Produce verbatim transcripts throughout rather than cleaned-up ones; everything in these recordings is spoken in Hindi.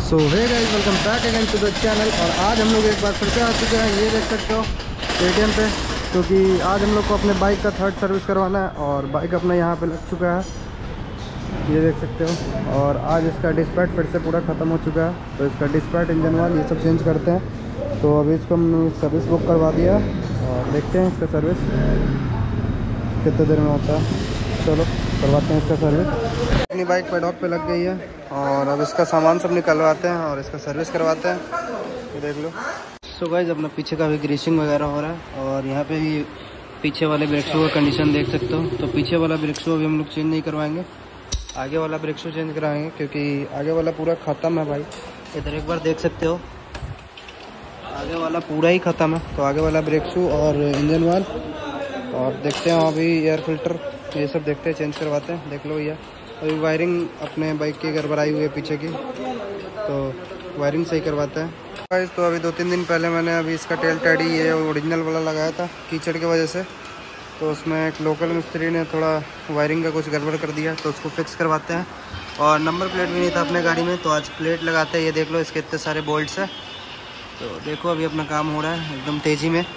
So hey guys, welcome back again to the channel. और आज हम लोग एक बार फिर से आ चुके हैं, ये देख सकते हो पेटीएम पे, क्योंकि आज हम लोग को अपने बाइक का थर्ड सर्विस करवाना है और बाइक अपना यहाँ पे लग चुका है, ये देख सकते हो। और आज इसका डिस्पैच फिर से पूरा ख़त्म हो चुका है, तो इसका डिस्पैच, इंजन वाल, ये सब चेंज करते हैं। तो अभी इसको हम सर्विस बुक करवा दिया और देखते हैं इसका सर्विस कितने देर में होता है। चलो करवाते हैं इसका सर्विस। अपनी बाइक पेडॉक पे लग गई है और अब इसका सामान सब निकलवाते हैं और इसका सर्विस करवाते हैं, ये देख लो। सो गाइस, अपना पीछे का भी ग्रीसिंग वगैरह हो रहा है और यहाँ पे भी पीछे वाले ब्रेक शू का कंडीशन देख सकते हो। तो पीछे वाला ब्रेक शू अभी हम लोग चेंज नहीं करवाएंगे, आगे वाला ब्रेक शू चेंज कराएंगे, क्योंकि आगे वाला पूरा ख़त्म है भाई। इधर एक बार देख सकते हो, आगे वाला पूरा ही ख़त्म है। तो आगे वाला ब्रेक शू और इंजन वाल, और देखते हैं अभी एयर फिल्टर, ये सब देखते हैं, चेंज करवाते हैं। देख लो भैया, अभी वायरिंग अपने बाइक की गड़बड़ाई हुई है पीछे की, तो वायरिंग सही करवाते हैं गाइस। तो अभी दो तीन दिन पहले मैंने अभी इसका टेल टैडी ये ओरिजिनल वाला लगाया था कीचड़ की वजह से, तो उसमें एक लोकल मिस्त्री ने थोड़ा वायरिंग का कुछ गड़बड़ कर दिया, तो उसको फिक्स करवाते हैं। और नंबर प्लेट भी नहीं था अपने गाड़ी में, तो आज प्लेट लगाते हैं। ये देख लो, इसके इतने सारे बोल्ट्स है। तो देखो अभी अपना काम हो रहा है एकदम तेज़ी में,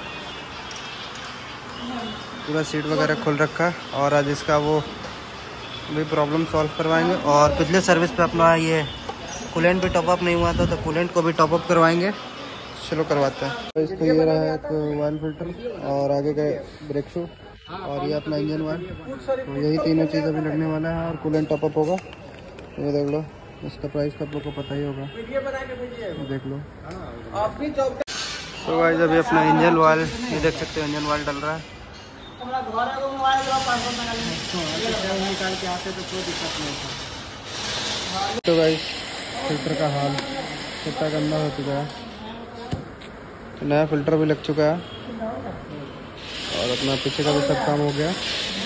पूरा सीट वगैरह खुल रखा है। और आज इसका वो भी प्रॉब्लम सॉल्व करवाएंगे। और पिछले सर्विस पे अपना ये कूलेंट भी टॉपअप नहीं हुआ था, तो कूलेंट को भी टॉपअप करवाएंगे। चलो करवाते हैं। तो इसको ये रहा है एक ऑयल फिल्टर और आगे का ब्रेक शू और ये अपना इंजन ऑयल, तो यही तीनों चीज़ अभी लगने वाला है और कूलेंट टॉपअप होगा। ये देख लो, इसका प्राइस तो आप लोग को पता ही होगा, देख लो। तो गाइस, अभी अपना इंजन ऑयल ये देख सकते हो, इंजन ऑयल डल रहा है। तो गाइस, फिल्टर का हाल कितना गंदा हो चुका है, नया फिल्टर भी लग चुका है और अपना पीछे का भी सब काम हो गया।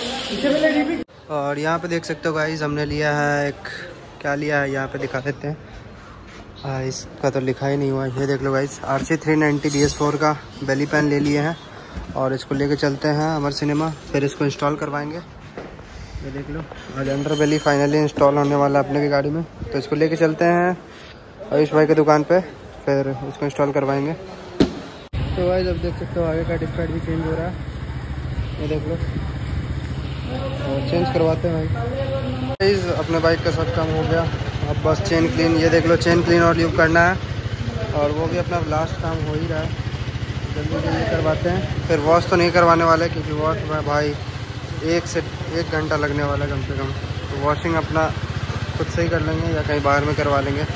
और यहाँ पे देख सकते हो गाइस, हमने लिया है एक, क्या लिया है यहाँ पे दिखा देते हैं। हाँ, इसका तो लिखा ही नहीं हुआ, ये देख लो guys, R C three ninety D S four का बेली पैन ले लिए हैं और इसको लेके चलते हैं अमर सिनेमा, फिर इसको इंस्टॉल करवाएंगे। ये देख लो, आज अंडर बेली फाइनली इंस्टॉल होने वाला है अपने भी गाड़ी में, तो इसको लेके चलते हैं आयुष भाई की दुकान पे, फिर इसको इंस्टॉल करवाएंगे। तो भाई जब देख सकते हो, आगे का डिस्पैच भी चेंज हो रहा है, ये देख लो, और चेंज करवाते हैं भाई। अपने बाइक का सब काम हो गया, अब बस चेन क्लीन, ये देख लो, चेन क्लीन और ल्यूब करना है, और वो भी अपना लास्ट काम हो ही रहा है, जल्दी जल्दी करवाते हैं। फिर वॉश तो नहीं करवाने वाले, क्योंकि वॉश में भाई एक से एक घंटा लगने वाला है कम से कम, तो वॉशिंग अपना खुद से ही कर लेंगे या कहीं बाहर में करवा लेंगे।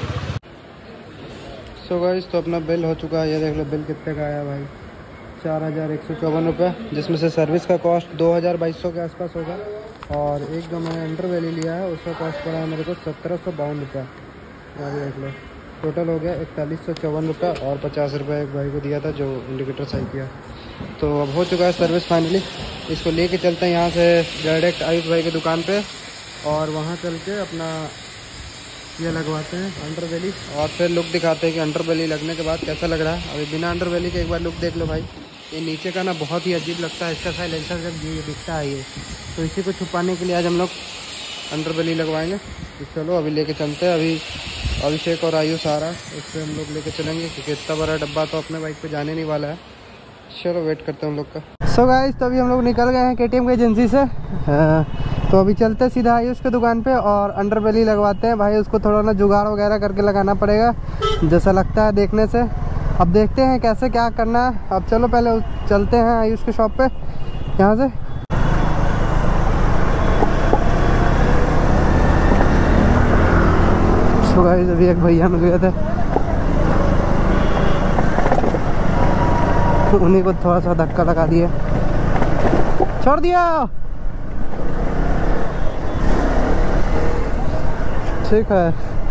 सो गाइस, तो अपना बिल हो चुका है, ये देख लो बिल कितने का आया भाई, चार हज़ार एक सौ चौवन रुपये, जिसमें से सर्विस का कॉस्ट दो हज़ार बाईस सौ के आसपास होगा। और एक जो मैंने अंडर वैली लिया है उसका कॉस्ट पड़ा है मेरे को सत्रह सौ बावन रुपये, ये देख लो, टोटल हो गया इकतालीस सौ चौवन रुपये। और पचास रुपये एक भाई को दिया था जो इंडिकेटर सही किया। तो अब हो चुका है सर्विस फाइनली, इसको लेके चलते हैं यहाँ से डायरेक्ट आयुष भाई की दुकान पे, और वहाँ चल के अपना ये लगवाते हैं अंडर बेली, और फिर लुक दिखाते हैं कि अंडर बेली लगने के बाद कैसा लग रहा है। अभी बिना अंडर बेली के एक बार लुक देख लो भाई, ये नीचे का ना बहुत ही अजीब लगता है, इसका साइलेंसर जब ये दिखता है ये, तो इसी को छुपाने के लिए आज हम लोग अंडर बेली लगवाएंगे। तो चलो अभी लेके चलते हैं। अभी अभिषेक और आयुष आ रहा है, उससे हम लोग लेके चलेंगे, क्योंकि इतना बड़ा डब्बा तो अपने बाइक पे जाने नहीं वाला है। चलो वेट करते हैं हम लोग का। सो गाइस, तो अभी हम लोग निकल गए हैं केटीएम की एजेंसी से, तो अभी चलते सीधा आयुष के दुकान पे और अंडर बेली लगवाते हैं भाई। उसको थोड़ा ना जुगाड़ वगैरह करके लगाना पड़ेगा, जैसा लगता है देखने से। अब देखते हैं कैसे क्या करना है। अब चलो पहले चलते हैं आयुष के शॉप पे यहाँ से। सो गाइस, अभी एक भैया मिल गए थे, उन्हीं को थोड़ा सा धक्का लगा दिया, छोड़ दिया। ठीक है,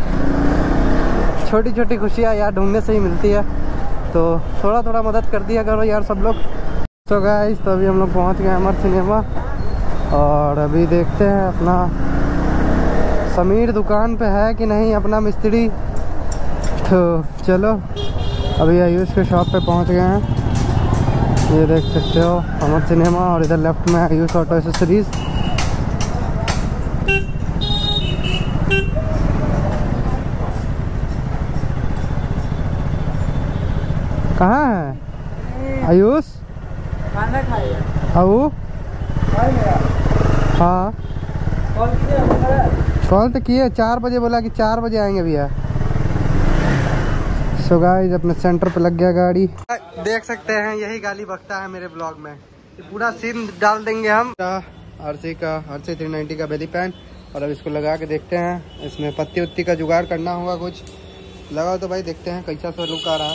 छोटी छोटी खुशियाँ यार ढूंढने से ही मिलती है, तो थोड़ा थोड़ा मदद कर दिया करो यार सब लोग। तो गाइस, तो अभी हम लोग पहुँच गए अमर सिनेमा, और अभी देखते हैं अपना समीर दुकान पे है कि नहीं अपना मिस्त्री। तो चलो अभी आयुष के शॉप पे पहुँच गए हैं, ये देख सकते हो अमर सिनेमा, और इधर लेफ्ट में आयुष ऑटो एसेसरीज। कहाँ है आयुष? खाना खाइए। आओ। हाँ कॉल तो किए, चार बजे बोला कि चार बजे आएंगे भैया। सो गाइस अपने सेंटर पे लग गया गाड़ी। देख सकते हैं यही गाली बकता है मेरे ब्लॉग में। पूरा सीन डाल देंगे हम। आरसी का आरसी थ्री नाइन्टी का बेली पैन, और अब इसको लगा के देखते हैं। इसमें पत्ती उत्ती का जुगाड़ करना होगा कुछ। लगाओ तो भाई देखते हैं कैसा सा लुक आ रहा है।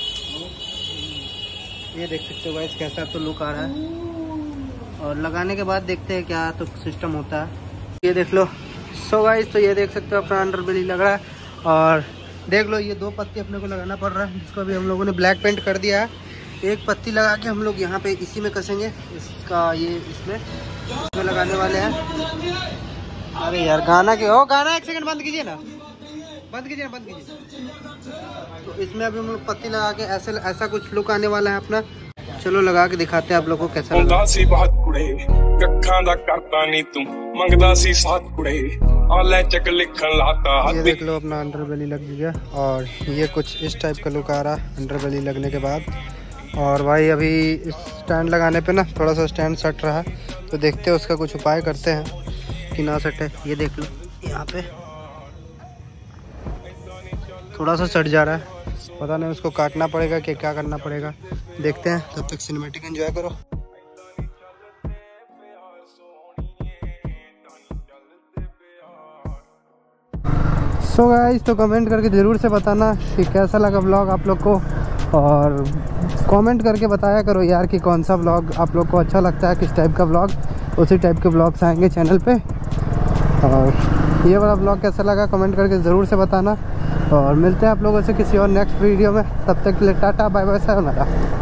ये देख सकते हो गाइस कैसा तो लुक आ रहा है, और लगाने के बाद देखते हैं क्या तो सिस्टम होता है। ये देख लो। सो गाइस तो ये देख सकते हो अपना अंडर बेली लग रहा है, और देख लो ये दो पत्ती अपने को लगाना पड़ रहा है, जिसको अभी हम लोगों ने ब्लैक पेंट कर दिया है। एक पत्ती लगा के हम लोग यहाँ पे इसी में कसेंगे, इसका ये इसमें इसमें लगाने वाले हैं। अरे यार गाना के ओ गाना एक सेकंड बंद कीजिए ना, बंद कीजिए बंद कीजिए। तो इसमें अभी हम लोग पत्ती लगा के ऐसे ऐसा कुछ लुक आने वाला है अपना। चलो लगा के दिखाते हैं आप लोगों को कैसा लगा। ये देख लो अपना अंडर बेली लग गया, और ये कुछ इस टाइप का लुक आ रहा है अंडर बेली लगने के बाद। और भाई अभी इस स्टैंड लगाने पे ना थोड़ा सा स्टैंड सट रहा है, तो देखते हैं उसका कुछ उपाय करते हैं कि ना सटे। ये देख लो यहाँ पे थोड़ा सा सट जा रहा है, पता नहीं उसको काटना पड़ेगा कि क्या करना पड़ेगा, देखते हैं। तब तक सिनेमैटिक एंजॉय करो। सो so गाइस तो कमेंट करके ज़रूर से बताना कि कैसा लगा व्लॉग आप लोग को, और कमेंट करके बताया करो यार कि कौन सा व्लॉग आप लोग को अच्छा लगता है, किस टाइप का व्लॉग, उसी टाइप के व्लॉग्स आएंगे चैनल पे। और ये वाला व्लॉग कैसा लगा कमेंट करके ज़रूर से बताना, और मिलते हैं आप लोगों से किसी और नेक्स्ट वीडियो में। तब तक के लिए टाटा बाय बाय, सायोनारा।